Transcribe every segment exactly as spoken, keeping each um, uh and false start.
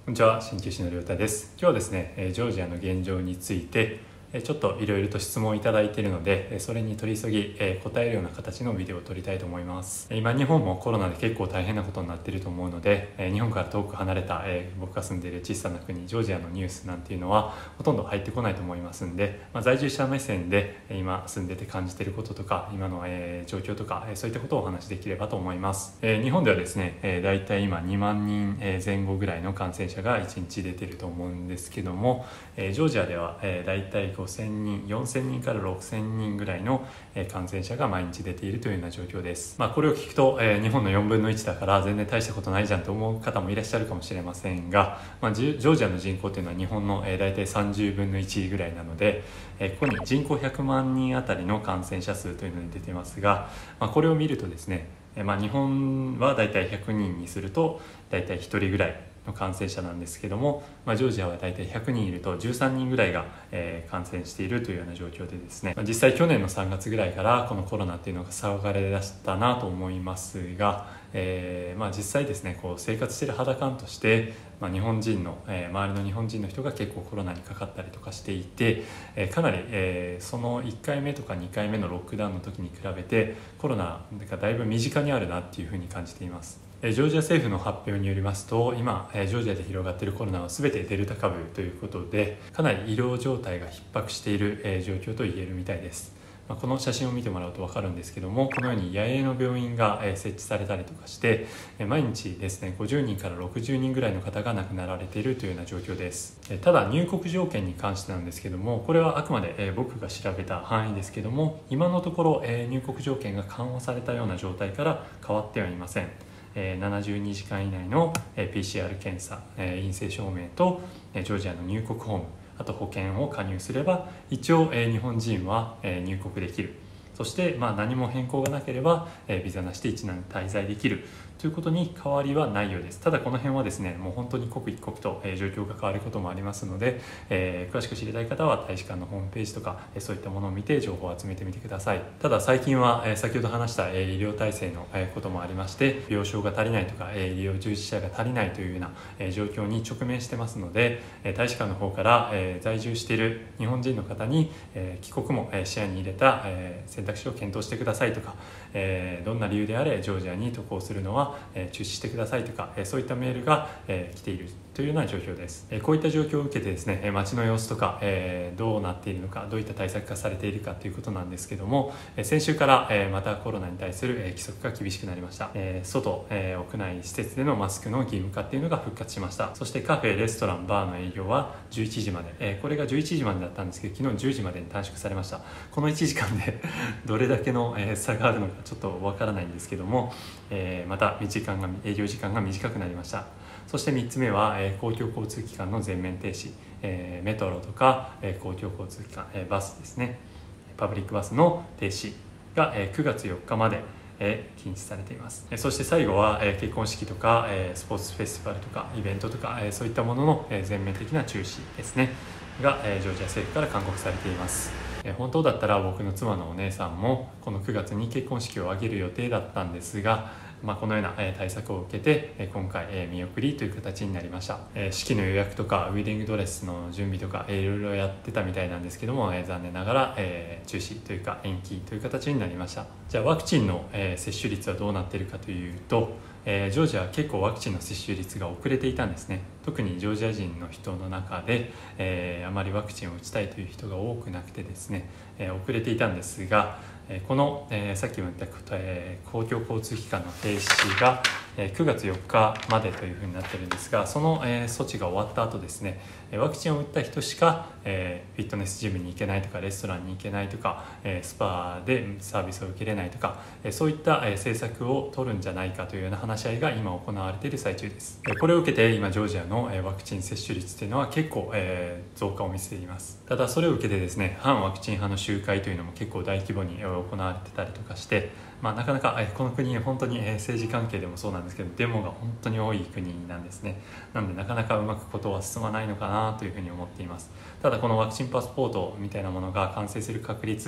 こんにちは、鍼灸師の亮太です。今日はですね、ジョージアの現状についてちょっといろいろと質問をいただいているので、それに取り急ぎ答えるような形のビデオを撮りたいと思います。今日本もコロナで結構大変なことになっていると思うので、日本から遠く離れた僕が住んでいる小さな国ジョージアのニュースなんていうのはほとんど入ってこないと思いますんで、まあ、在住者目線で今住んでて感じていることとか今の状況とかそういったことをお話しできればと思います。日本ではですね、だいたい今にまんにんぜん後ぐらいの感染者がいちにち出ていると思うんですけども、ジョージアではだいたいごせんにん、よんせんにんからろくせんにんぐらいの感染者が毎日出ているというような状況です。まあ、これを聞くと、えー、日本のよんぶんのいちだから全然大したことないじゃんと思う方もいらっしゃるかもしれませんが、まあ、ジョージアの人口というのは日本の、えー、大体さんじゅうぶんのいちぐらいなので、えー、ここに人口ひゃくまんにんあたりの感染者数というのに出ていますが、まあ、これを見るとですね、えーまあ、日本は大体ひゃくにんにすると大体ひとりぐらいの感染者なんですけども、まあ、ジョージアは大体ひゃくにんいるとじゅうさんにんぐらいが、えー、感染しているというような状況でですね、まあ、実際去年のさんがつぐらいからこのコロナっていうのが騒がれだしたなと思いますが、えーまあ、実際ですねこう生活している肌感として、まあ、日本人の、えー、周りの日本人の人が結構コロナにかかったりとかしていて、えー、かなり、えー、そのいっかいめとかにかいめのロックダウンの時に比べてコロナがだいぶ身近にあるなっていうふうに感じています。ジョージア政府の発表によりますと、今ジョージアで広がっているコロナは全てデルタ株ということで、かなり医療状態が逼迫している状況と言えるみたいです。この写真を見てもらうと分かるんですけども、このように野営の病院が設置されたりとかして毎日ですねごじゅうにんからろくじゅうにんぐらいの方が亡くなられているというような状況です。ただ入国条件に関してなんですけども、これはあくまで僕が調べた範囲ですけども、今のところ入国条件が緩和されたような状態から変わってはいません。ななじゅうにじかん以内の ピーシーアール 検査、陰性証明とジョージアの入国フォーム、あと保険を加入すれば一応日本人は入国できる。そしてまあ何も変更がなければビザなしでいちねん滞在できるということに変わりはないようです。ただこの辺はですねもう本当に刻一刻と状況が変わることもありますので、えー、詳しく知りたい方は大使館のホームページとかそういったものを見て情報を集めてみてください。ただ最近は先ほど話した医療体制のこともありまして、病床が足りないとか医療従事者が足りないというような状況に直面してますので、大使館の方から在住している日本人の方に帰国も視野に入れた選択肢を検討してくださいとか、どんな理由であれジョージアに渡航するのは中止してくださいとか、そういったメールが来ているというような状況です。こういった状況を受けてですね、街の様子とかどうなっているのか、どういった対策がされているかということなんですけども、先週からまたコロナに対する規則が厳しくなりました。外、屋内施設でのマスクの義務化っていうのが復活しました。そしてカフェ、レストラン、バーの営業はじゅういちじまで、これがじゅういちじまでだったんですけど、昨日じゅうじまでに短縮されました。このいちじかんでどれだけの差があるのかちょっとわからないんですけども、また時間が営業時間が短くなりました。そしてみっつめは公共交通機関の全面停止、メトロとか公共交通機関、バスですね、パブリックバスの停止がくがつよっかまで禁止されています。そして最後は結婚式とかスポーツフェスティバルとかイベントとかそういったものの全面的な中止ですねがジョージア政府から勧告されています。本当だったら僕の妻のお姉さんもこのくがつに結婚式を挙げる予定だったんですが、まあ、このような対策を受けて今回見送りという形になりました。式の予約とかウェディングドレスの準備とかいろいろやってたみたいなんですけども、残念ながら中止というか延期という形になりました。じゃあワクチンの接種率はどうなっているかというと、ジョージアは結構ワクチンの接種率が遅れていたんですね。特にジョージア人の人の中で、えー、あまりワクチンを打ちたいという人が多くなくてですね、えー、遅れていたんですが、この、えー、さっきも言った、えー、公共交通機関の停止が、えー、くがつよっかまでというふうになっているんですが、その、えー、措置が終わった後ですね、ワクチンを打った人しか、えー、フィットネスジムに行けないとかレストランに行けないとか、えー、スパでサービスを受けれないとか、えー、そういった、えー、政策を取るんじゃないかというような話し合いが今行われている最中です。これを受けて今ジョージアのワクチン接種率というのは結構、えー、増加を見せています。ただそれを受けてですね、反ワクチン派の集会というのも結構大規模に行われてたりとかして、まあ、なかなかこの国本当に政治関係でもそうなんですけどデモが本当に多い国なんですね。なのでなかなかうまくことは進まないのかなというふうに思っています。ただこのワクチンパスポートみたいなものが完成する確率っ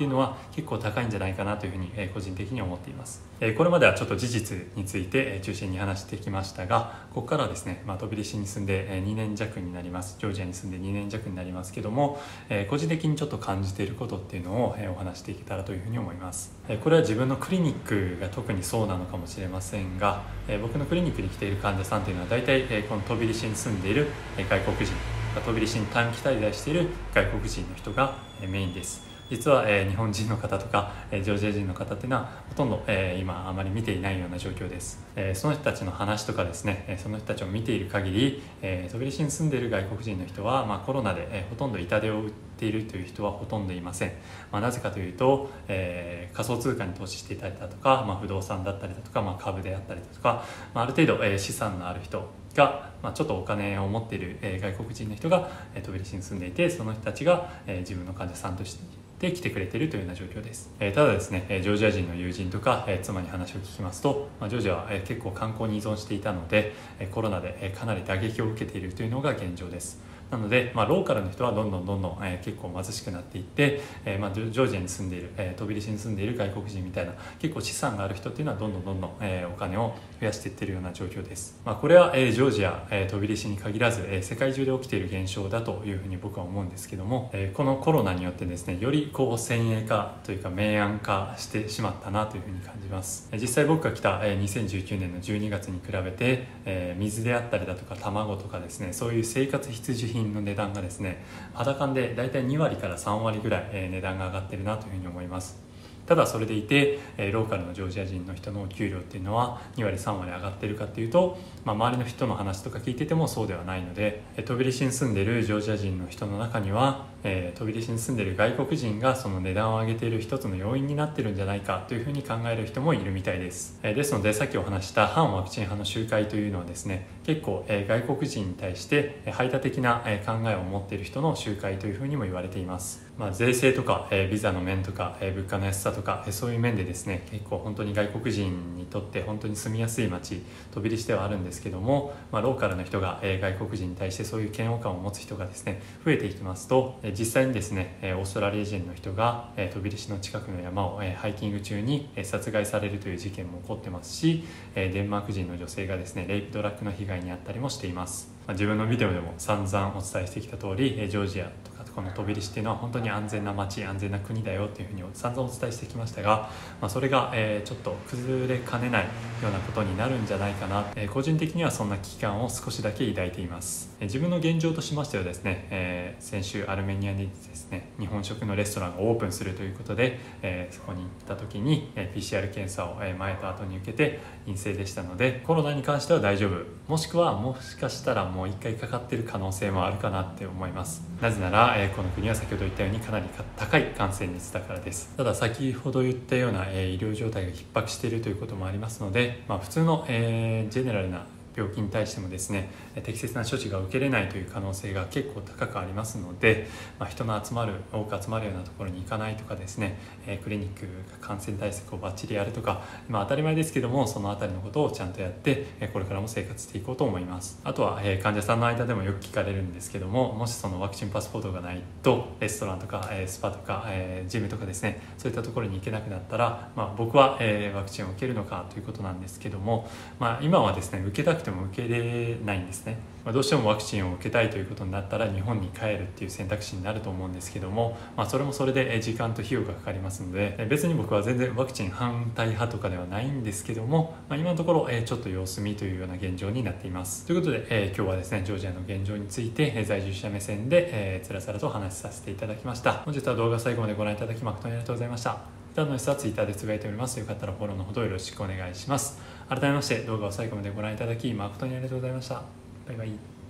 っていうのは結構高いんじゃないかなというふうに個人的に思っています。これまではちょっと事実について中心に話してきましたが、ここからはですね、まあ、飛び出しに住んでにねん弱になります。ジョージアに住んでにねん弱になりますけども、個人的にちょっと感じていることっていうのをお話していけたらというふうに思います。これは自分のクリニックが特にそうなのかもしれませんが、僕のクリニックに来ている患者さんというのは大体この飛び出しに住んでいる外国人、飛び出しに短期滞在している外国人の人がメインです。実は、えー、日本人の方とか、えー、ジョージア人の方っていうのはほとんど、えー、今あまり見ていないような状況です。えー、その人たちの話とかですね、えー、その人たちを見ている限り、えー、飛び出しに住んでいる外国人の人は、まあ、コロナで、えー、ほとんど痛手を打っているという人はほとんどいません。まあ、なぜかというと、えー、仮想通貨に投資していたりだとか、まあ、不動産だったりだとか、まあ、株であったりだとか、まあ、ある程度、えー、資産のある人が、まあ、ちょっとお金を持っている、えー、外国人の人が、えー、飛び出しに住んでいて、その人たちが、えー、自分の患者さんとしてで来てくれているというような状況です。えー、ただですね、ジョージア人の友人とか、えー、妻に話を聞きますと、まあ、ジョージアは、えー、結構観光に依存していたので、えー、コロナで、えー、かなり打撃を受けているというのが現状です。なので、まあ、ローカルの人はどんどんどんどん、えー、結構貧しくなっていって、えーまあ、ジョージアに住んでいる、えー、飛び出しに住んでいる外国人みたいな結構資産がある人っていうのはどんどんどんどん、えー、お金を増やしていっているような状況です。まあ、これは、えー、ジョージア、えー、飛び出しに限らず、えー、世界中で起きている現象だというふうに僕は思うんですけども、えー、このコロナによってですね、よりこう先鋭化というか明暗化してしまったなというふうに感じます。実際僕が来たにせんじゅうきゅうねんのじゅうにがつに比べて、えー、水であったりだとか卵とかですね、そういう生活必需品の値段がですね、肌感でだいたいにわりからさんわりぐらい、えー、値段が上がっているなというふうに思います。ただそれでいて、えー、ローカルのジョージア人の人のお給料っていうのはにわりさんわり上がっているかっていうと、まあ、周りの人の話とか聞いててもそうではないので、えー、飛び出しに住んでいるジョージア人の人の中には、えー、飛び出しに住んでいる外国人がその値段を上げている一つの要因になっているんじゃないかというふうに考える人もいるみたいです。えー、ですのでさっきお話した反ワクチン派の集会というのはですね、結構、えー、外国人に対して排他的な、えー、考えを持っている人の集会というふうにも言われています。まあ、税制とか、えー、ビザの面とか、えー、物価の安さとか、えー、そういう面でですね、結構本当に外国人にとって本当に住みやすい街、飛び出しではあるんですけども、まあ、ローカルの人が、えー、外国人に対してそういう嫌悪感を持つ人がですね増えていきますと、えー、実際にですね、えー、オーストラリア人の人が、えー、飛び出しの近くの山を、えー、ハイキング中に、えー、殺害されるという事件も起こってますし、えー、デンマーク人の女性がですねレイプドラッグの被害に遭ったりもしています。まあ、自分のビデオでも散々お伝えしてきた通り、えー、ジョージアとかこの飛び出しっていうのは本当に安全な街、安全な国だよっていうふうに散々お伝えしてきましたが、まあ、それが、えー、ちょっと崩れかねないようなことになるんじゃないかな、えー、個人的にはそんな危機感を少しだけ抱いています。えー、自分の現状としましてはですね、えー、先週アルメニアにですね日本食のレストランがオープンするということで、えー、そこに行った時に、えー、ピーシーアール 検査を、えー、前と後に受けて陰性でしたので、コロナに関しては大丈夫、もしくはもしかしたらもう一回かかっている可能性もあるかなって思います。なぜなら、えー、この国は先ほど言ったようにかなり高い感染率だからです。ただ先ほど言ったような、えー、医療状態が逼迫しているということもありますので、まあ、普通の、えー、ジェネラルな病気に対してもですね適切な処置が受けれないという可能性が結構高くありますので、まあ、人の集まる多く集まるようなところに行かないとかですね、えー、クリニックが感染対策をバッチリやるとか、まあ、当たり前ですけどもそのあたりのことをちゃんとやって、えー、これからも生活していこうと思います。あとは、えー、患者さんの間でもよく聞かれるんですけども、もしそのワクチンパスポートがないとレストランとか、えー、スパとか、えー、ジムとかですねそういったところに行けなくなったら、まあ、僕は、えー、ワクチンを受けるのかということなんですけども、まあ、今はですね受けたくても受けれないんですね。まあ、どうしてもワクチンを受けたいということになったら日本に帰るっていう選択肢になると思うんですけども、まあ、それもそれで時間と費用がかかりますので、別に僕は全然ワクチン反対派とかではないんですけども、まあ、今のところちょっと様子見というような現状になっています。ということで、えー、今日はですねジョージアの現状について在住者目線で、えー、つらつらと話しさせていただきました。本日は動画最後までご覧いただき誠にありがとうございました。普段の様子はツイッターでつぶやいております。よかったらフォローのほどよろしくお願いします。改めまして動画を最後までご覧いただき誠にありがとうございました。バイバイ。